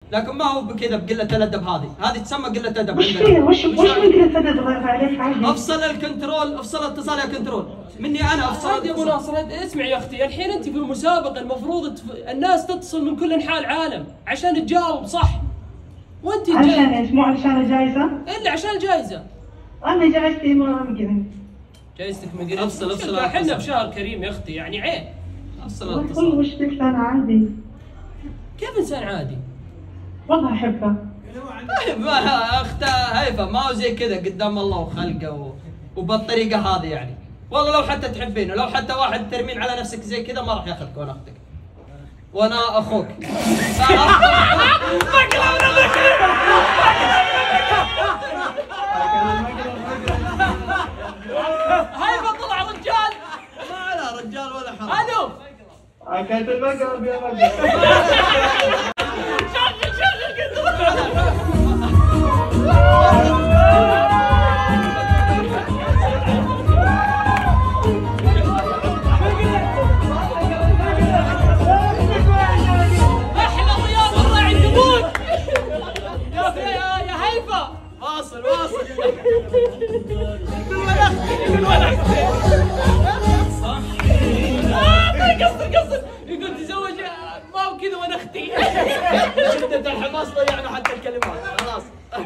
لكن ما هو بكذا بقله الادب. هذه تسمى قله ادب عندنا. وش قله ادب عليك عادي؟ افصل الكنترول، افصل الاتصال يا كنترول مني انا. افصل يا ابو ناصر اسمعي يا اختي، الحين انت في المسابقه المفروض الناس تتصل من كل انحاء العالم عشان تجاوب صح، وانت عشان ايش؟ مو عشان الجائزه؟ الا عشان الجائزه. انا جائزتي ما مقرن. جائزتك مقرن؟ افصل احنا بشهر كريم يا اختي، يعني عيب. افصل الاتصال. وش بك انا عادي؟ كيف انسان عادي؟ والله احبه. اختها هيفا ما هو زي كذا قدام الله وخلقه وبالطريقه هذه يعني. والله لو حتى تحبينه، لو حتى واحد ترمين على نفسك زي كذا ما راح ياخذك وانا اختك وانا اخوك. هيفا طلع رجال. ما على رجال ولا حرام. الو اكلت المقلب يا مقلب. واصل قصر يقول تزوج ما هو كذا وانا اختي. شدة الحماس ضيعنا حتى الكلمات خلاص.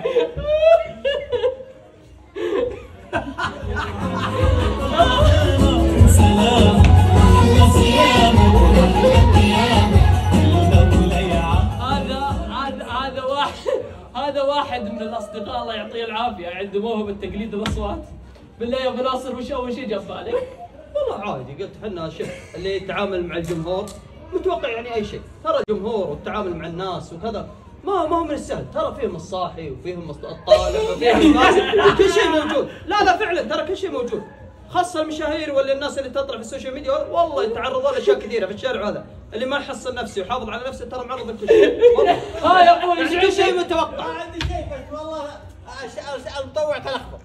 هذا واحد من الاصدقاء الله يعطيه العافيه عنده موهبه تقليد الاصوات. بالله يا ابو ناصر وش اول شيء جاب بالك؟ والله عادي، قلت احنا اللي يتعامل مع الجمهور متوقع يعني اي شيء. ترى الجمهور والتعامل مع الناس وكذا ما هو من السهل. ترى فيهم الصاحي وفيهم الطالع وفيهم الناس كل شيء موجود. لا فعلا ترى كل شيء موجود، خاصة المشاهير ولا الناس اللي تطلع في السوشيال ميديا. والله يتعرضون لاشياء كثيره في الشارع هذا. اللي ما يحصن نفسه ويحافظ على نفسه ترى معرض لكل شيء. والله يا ابوي يعني كل شيء متوقع. ما عندي شيء بس والله المطوع تلخبط.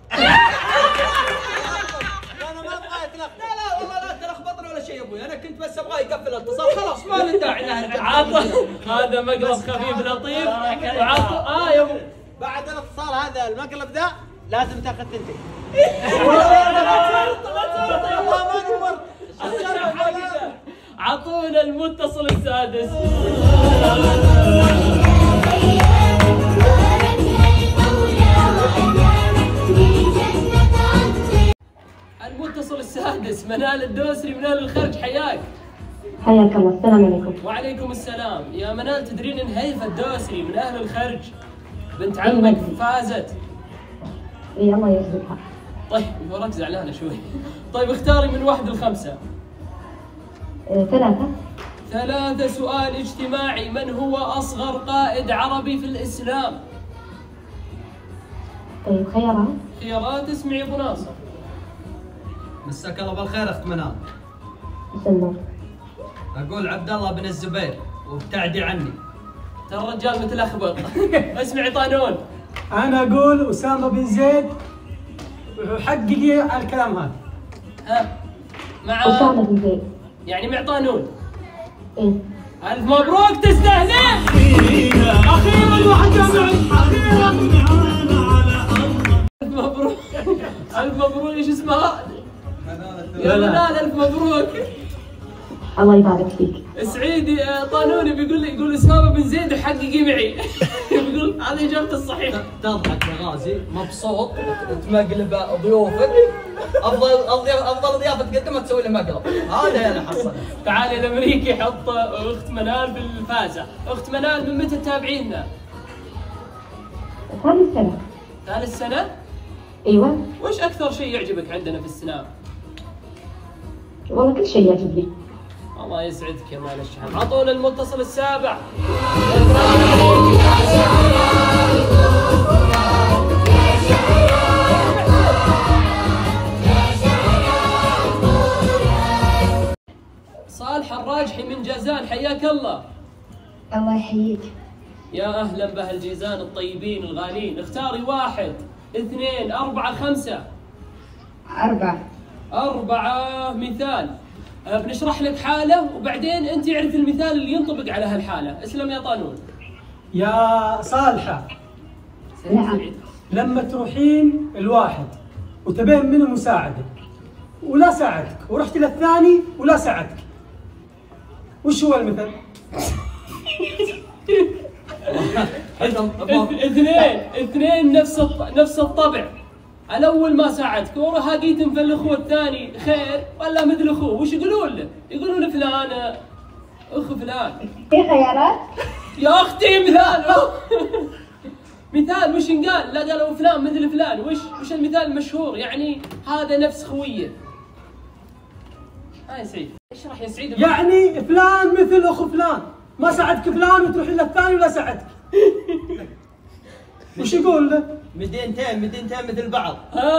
انا ما ابغى اتلخبط. لا والله لا تلخبطنا ولا شيء يا ابوي. انا كنت بس ابغى يقفل الاتصال خلاص، ما له داعي هذا مقلب خفيف لطيف. يا ابو بعد الاتصال هذا المقلب ذا لازم تاخذ تنتهي. عطونا المتصل السادس. المتصل السادس منال الدوسري. منال الخرج حياك. حياك الله. السلام عليكم. وعليكم السلام. يا منال تدرين ان هيفا الدوسري من اهل الخرج بنت عمك فازت؟ اي الله يسعدها. طيب وراك زعلانه شوي. طيب اختاري من 1 ل 5. 3. سؤال اجتماعي. من هو اصغر قائد عربي في الاسلام؟ طيب خيارات اسمعي ابو ناصر. مساك الله بالخير اخت منال. بسم اقول عبد الله بن الزبير وابتعدي عني. ترى الرجال متلخبط. اسمعي طانون. انا اقول اسامه بن زيد وحققي على الكلام هذا. ها مع اسامه بن زيد يعني مع طانون. ايه الف مبروك تستاهلين. اخيرا واحد جامعي اخيرا. الف مبروك. الف مبروك. ايش اسمها؟ يا منال الف مبروك. الله يبارك فيك. سعيدي طانوني يقول اسامه بن زيد حققي معي. يقول هذه اجابته الصحيحه. تضحك يا غازي مبسوط تمقلب ضيوفك. افضل ضيافه تقدمها تسوي له مقلب. هذا يا اللي حصل. تعالي الامريكي حط اخت منال في الفازه. اخت منال من متى تتابعينا؟ 3 سنة. 3 سنة؟ ايوه. وش اكثر شيء يعجبك عندنا في السناب؟ والله كل شيء يعجبني. الله يسعدك يا مال الشحن. اعطونا المتصل السابع. صالح الراجحي من جازان حياك الله. الله يحييك. يا اهلا بهالجيزان الطيبين الغالين. اختاري 1 2 4 5. 4 مثال. بنشرح لك حالة وبعدين انت اعرف المثال اللي ينطبق على هالحالة. اسلم يا طانون. يا صالحة، نعم. لما تروحين الواحد وتبين منه مساعدة ولا ساعدك، ورحت للثاني ولا ساعدك، وش هو المثل؟ اثنين نفس الطبع. الاول ما ساعدك وراه جيت مفل اخوه الثاني خير ولا مثل اخوه، وش يقولون له؟ يقولون فلان اخو فلان. في خيارات؟ يا اختي مثال مثال وش ينقال؟ لا قالوا فلان مثل فلان، وش المثال المشهور؟ يعني هذا نفس خويه. يا سعيد اشرح يا سعيد. يعني فلان مثل اخو فلان، ما ساعدك فلان وتروح للثاني ولا ساعدك. وش يقول له؟ مدينتين مثل بعض.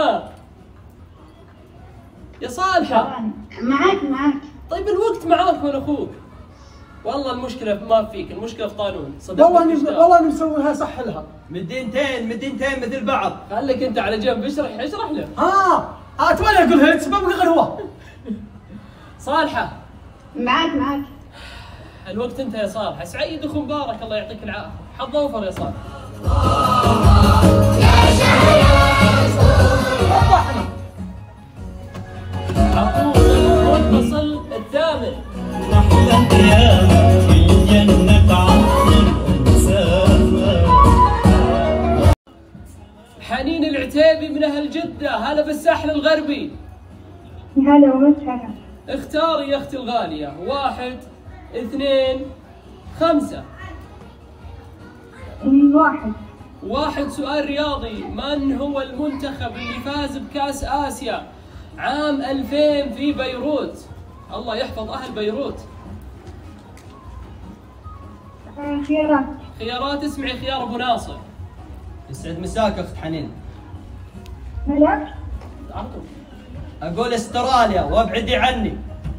يا صالحة معاك. طيب الوقت معاك من اخوك. والله المشكلة ما فيك، المشكلة في قانون. والله اني مسويها صح لها. مدينتين مثل بعض. خليك انت على جنب، اشرح له. اتمنى اقولها سبب غير هو. صالحة معاك. الوقت انت يا صالحة. سعيد اخو مبارك الله يعطيك العافية. حظ اوفر يا صالح. المتصل الثامن. أحلى أيام في الجنة عطر وسامة. حنين العتيبي من أهل جدة، هلا بالساحل الغربي. هلا وسهلا. اختاري يا أختي الغالية. 1 2 5. 1 سؤال رياضي. من هو المنتخب اللي فاز بكأس آسيا عام 2000 في بيروت؟ الله يحفظ أهل بيروت. خيارات. اسمعي خيار أبو ناصر. يسعد مساك اخت حنين. هلا. اقول استراليا وابعدي عني.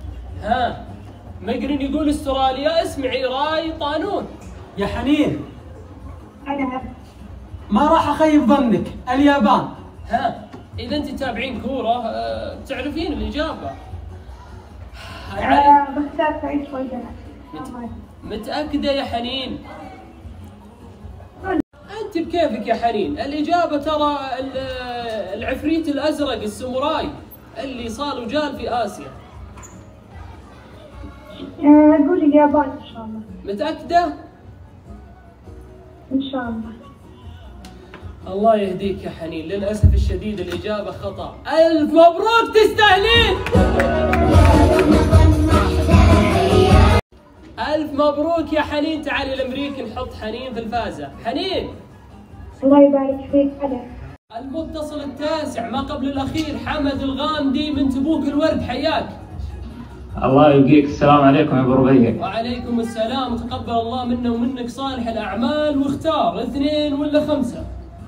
مقرن يقول استراليا. اسمعي راي طانون. يا حنين هلا. ما راح اخيب ظنك، اليابان. إذا أنت تتابعين كورة تعرفين الإجابة. بختار سعيد فوزنا. متأكدة يا حنين؟ أنت بكيفك يا حنين. الإجابة ترى العفريت الأزرق الساموراي اللي صار وجال في آسيا. أقول اليابان إن شاء الله. متأكدة؟ إن شاء الله. الله يهديك يا حنين، للأسف الشديد الإجابة خطأ. ألف مبروك تستاهلين. ألف مبروك يا حنين. تعالي لأمريكا نحط حنين في الفازة. حنين الله يبارك فيك. هلا. المتصل التاسع ما قبل الأخير. حمد الغامدي من تبوك الورد، حياك. الله يبقيك. السلام عليكم يا ابو ربيع. وعليكم السلام. تقبل الله منا ومنك صالح الأعمال. واختار 2 ولا 5؟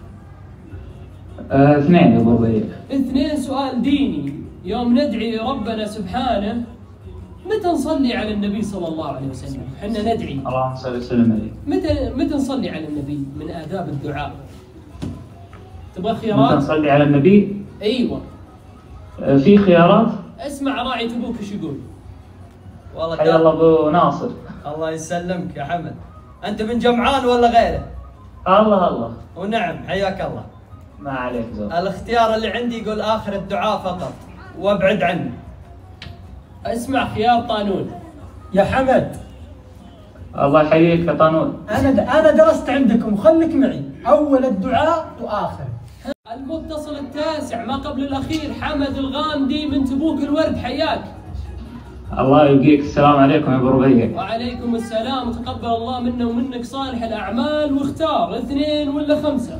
2 يا ابو ربيع. 2 سؤال ديني. يوم ندعي ربنا سبحانه متى نصلي على النبي صلى الله عليه وسلم؟ احنا ندعي اللهم صل وسلم عليه. متى نصلي على النبي؟ من آداب الدعاء. تبغى خيارات؟ متى نصلي على النبي؟ ايوه. في خيارات؟ اسمع راعي تبوك ايش يقول. والله حيا الله ابو ناصر. الله يسلمك يا حمد. انت من جمعان ولا غيره؟ الله. ونعم حياك الله. ما عليك زود. الاختيار اللي عندي يقول اخر الدعاء فقط وابعد عني. اسمع خيار طانون. يا حمد الله يحييك يا طانون. انا درست عندكم وخليك معي، اول الدعاء واخر. المتصل التاسع ما قبل الاخير. حمد الغامدي من تبوك الورد، حياك. الله يبقيك. السلام عليكم يا ابو ربيع. وعليكم السلام. تقبل الله منا ومنك صالح الاعمال. واختار 2 ولا 5؟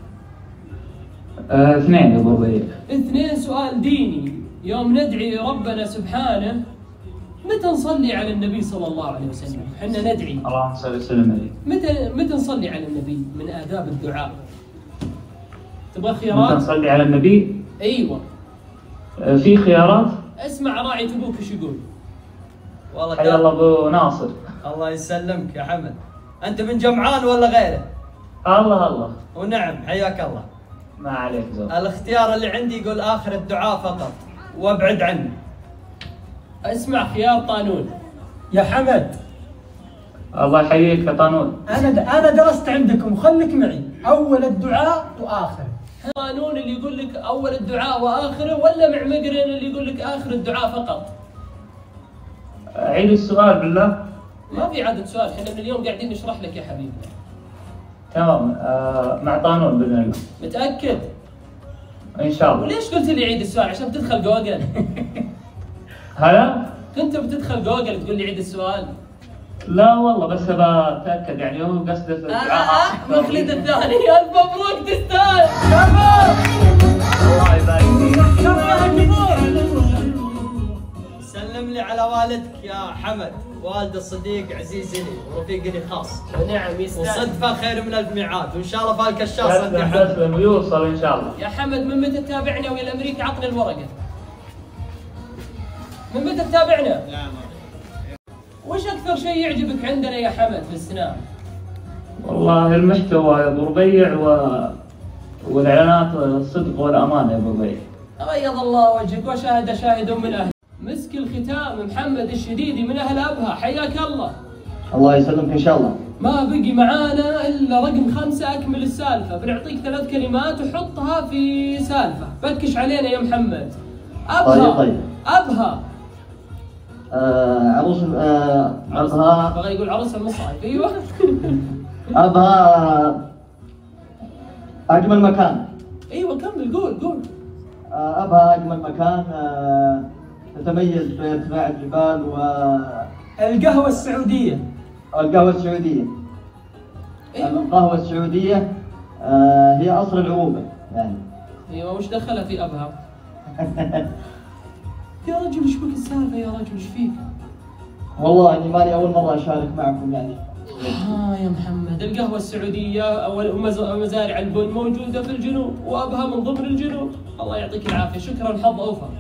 2 يا ابو ربيع. 2 سؤال ديني. يوم ندعي ربنا سبحانه متى نصلي على النبي صلى الله عليه وسلم؟ احنا ندعي اللهم صل وسلم عليه. متى نصلي على النبي؟ من آداب الدعاء. تبغى متى خيارات؟ نصلي على النبي؟ ايوه. في خيارات؟ اسمع راعي تبوك ايش يقول. والله حيا الله ابو ناصر. الله يسلمك يا حمد. انت من جمعان ولا غيره؟ الله. ونعم حياك الله. ما عليك زود. الاختيار اللي عندي يقول اخر الدعاء فقط وابعد عني. اسمع خيار طانون. يا حمد الله يحييك يا طانون. انا درست عندكم، خليك معي. اول الدعاء واخره. قانون اللي يقول لك اول الدعاء واخره، ولا معمقرن اللي يقول لك اخر الدعاء فقط؟ عيد السؤال بالله. ما في عدد سؤال، احنا من اليوم قاعدين نشرح لك يا حبيبنا. تمام. مع طانون باذن الله. متاكد؟ ان شاء الله. وليش قلت لي عيد السؤال؟ عشان تدخل جوجل. هلا؟ كنت بتدخل جوجل تقول لي عيد السؤال؟ لا والله بس بتاكد، يعني هو قصده الدعاء. مخلد الثاني، الف مبروك تستاهل. الله يبارك فيك. سلم لي على والدك يا حمد، والد الصديق عزيز لي ورفيق لي خاص. ونعم يستاهل. وصدفه خير من الف ميعاد، وان شاء الله فالك الشاص انت يا تسلم حمد. تسلم ويوصل ان شاء الله. يا حمد من متى تتابعنا والى امريكا؟ عطني الورقه. من متى تتابعنا؟ وش اكثر شيء يعجبك عندنا يا حمد في السناب؟ والله المحتوى يا ابو ربيع والاعلانات الصدق والامانه يا ابو ربيع. أبيض الله وجهك وشاهد شاهد من أهل. مسك الختام محمد الشديدي من أهل أبها، حياك الله. الله يسلمك إن شاء الله. ما بقي معانا إلا رقم 5 أكمل السالفة، بنعطيك 3 كلمات وحطها في سالفة، بكش علينا يا محمد. أبها. طيب. أبها. عروس أبها. بغى يقول عروس المصعب، أيوه. أبها أجمل مكان. أيوه كمل، قول. أبها أجمل مكان، تتميز بارتفاع الجبال القهوة السعودية. القهوة السعودية. أيوه. القهوة السعودية هي أصل العروبة يعني. أيوه، وش دخلها في أبها؟ يا رجل ايش بك السالفة يا رجل، ايش فيك؟ والله اني مالي اول مرة اشارك معكم يعني. يا محمد، القهوة السعودية ومزارع البن موجودة في الجنوب، وأبها من ضمن الجنوب. الله يعطيك العافية، شكرا، حظ أوفر.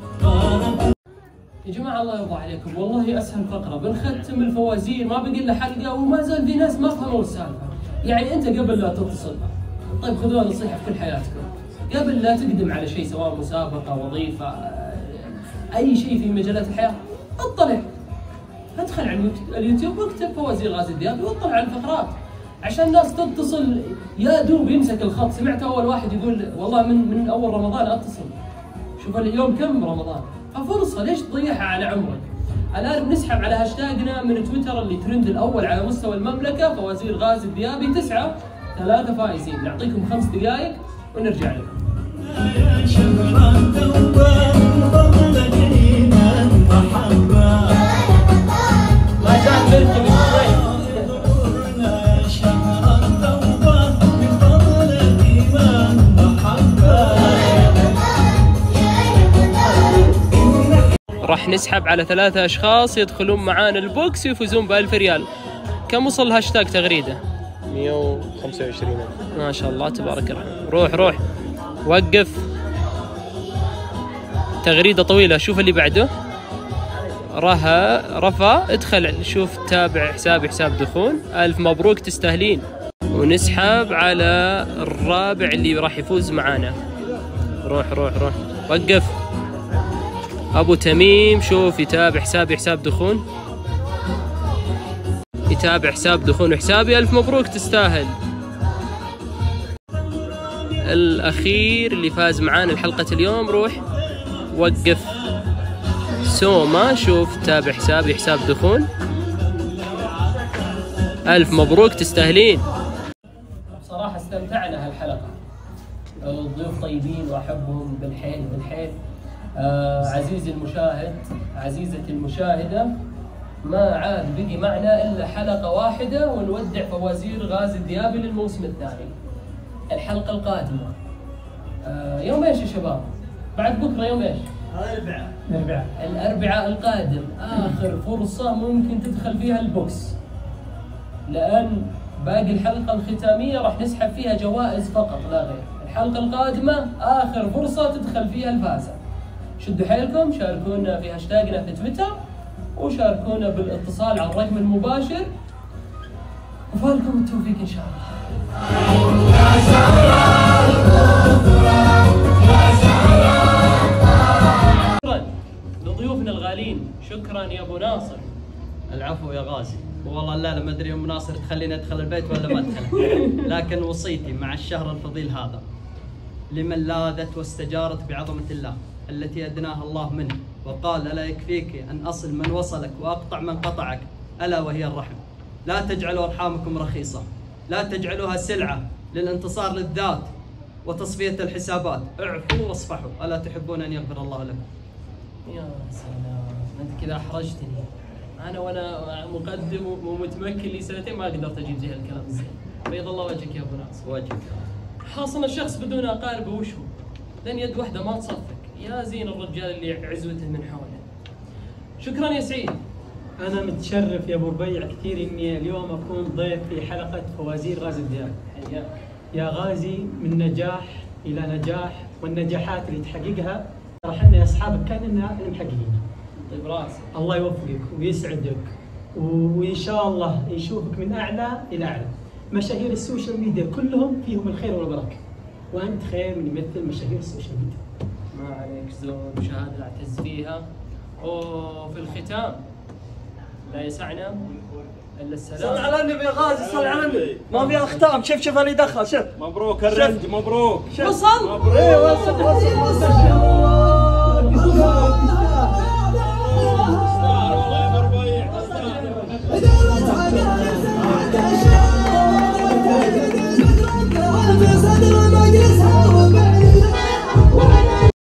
يا جماعة الله يرضى عليكم، والله أسهل فقرة، بنختم الفوازير، ما بقي إلا حلقة وما زال في ناس ما فهموا السالفة. يعني أنت قبل لا تتصل، طيب خذوها نصيحة في كل حياتكم، قبل لا تقدم على شيء سواء مسابقة، وظيفة، أي شيء في مجالات الحياة، اطلع، ادخل على اليوتيوب واكتب فوازير غازي الديابي واطلع على الفقرات عشان الناس تتصل. يا دوب يمسك الخط. سمعت اول واحد يقول والله من اول رمضان اتصل، شوف اليوم كم رمضان، ففرصه ليش تضيعها على عمرك؟ الان بنسحب على هاشتاجنا من تويتر اللي ترند الاول على مستوى المملكه، فوازير غازي الديابي 9، 3 فائزين، نعطيكم 5 دقائق ونرجع لكم. ما زال مرتبط شوي. راح نسحب على 3 أشخاص يدخلون معانا البوكس ويفوزون ب1000 ريال. كم وصل هاشتاج تغريدة؟ 125. ما شاء الله تبارك الرحمن. روح وقف. تغريدة طويلة. شوف اللي بعده. رفا ادخل شوف تابع حسابي حساب دخون. 1000 مبروك تستاهلين. ونسحب على الرابع اللي راح يفوز معانا. روح وقف. أبو تميم شوف يتابع حسابي حساب دخون. يتابع حساب دخون وحسابي. 1000 مبروك تستاهل. الأخير اللي فاز معانا الحلقة اليوم روح وقف. سوما شوف تابع حسابي حساب دخون. 1000 مبروك تستاهلين. بصراحة استمتعنا هالحلقة. الضيوف طيبين وأحبهم بالحيل. عزيزي المشاهد، عزيزتي المشاهدة، ما عاد بقي معنا إلا حلقة واحدة ونودع فوازير غازي الديابي للموسم الثاني. الحلقة القادمة يوم ايش يا شباب؟ بعد بكرة يوم ايش؟ الأربعاء القادم. آخر فرصة ممكن تدخل فيها البوكس، لأن باقي الحلقة الختامية راح نسحب فيها جوائز فقط لا غير. الحلقة القادمة آخر فرصة تدخل فيها الفازة. شدوا حيلكم، شاركونا في هاشتاجنا في تويتر، وشاركونا بالاتصال على الرقم المباشر، وفالكم التوفيق إن شاء الله. شكرا لضيوفنا الغالين. شكرا يا أبو ناصر. العفو يا غازي. والله لا ما ادري ام ناصر تخليني ادخل البيت ولا ما ادخله. لكن وصيتي مع الشهر الفضيل هذا لمن لاذت واستجارت بعظمه الله التي ادناها الله منه، وقال الا يكفيك ان اصل من وصلك واقطع من قطعك، الا وهي الرحم. لا تجعلوا ارحامكم رخيصه، لا تجعلوها سلعه للانتصار للذات وتصفيه الحسابات. اعفوا واصفحوا، الا تحبون ان يغفر الله لكم. يا سلام، انت كذا احرجتني. انا وانا مقدم ومتمكن لي سنتين ما قدرت اجيب زي هالكلام الزين. بيض الله وجهك يا ابو ناصر. وجهك. حاصل الشخص بدون اقاربه وش هو؟ لان يد واحده ما تصفق. يا زين الرجال اللي عزوته من حوله. شكرا يا سعيد. أنا متشرف يا أبو ربيع كثير إني اليوم أكون ضيف في حلقة فوازير غازي الديار. حياك. يا غازي من نجاح إلى نجاح، والنجاحات اللي تحققها ترى احنا يا أصحابك كاننا المحققين. طيب راسي. الله يوفقك ويسعدك، وإن شاء الله يشوفك من أعلى إلى أعلى. مشاهير السوشيال ميديا كلهم فيهم الخير والبركة، وأنت خير من يمثل مشاهير السوشيال ميديا. ما عليك زود، شهادة اعتز فيها. وفي الختام لا يسعنا الا السلام. صل على النبي يا غازي، صل على النبي. ما في اختام، شوف اللي دخل، شوف. مبروك الرنج، مبروك. وصل. ايه وصل.